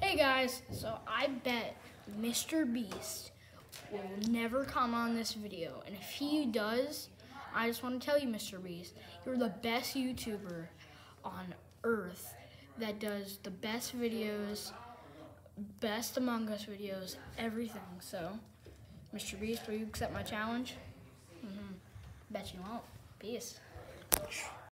Hey guys, so I bet MrBeast will never comment on this video, and if he does, I just want to tell you, MrBeast, you're the best YouTuber on earth that does the best videos, best Among Us videos, everything. So, MrBeast, will you accept my challenge? Bet you won't. Peace.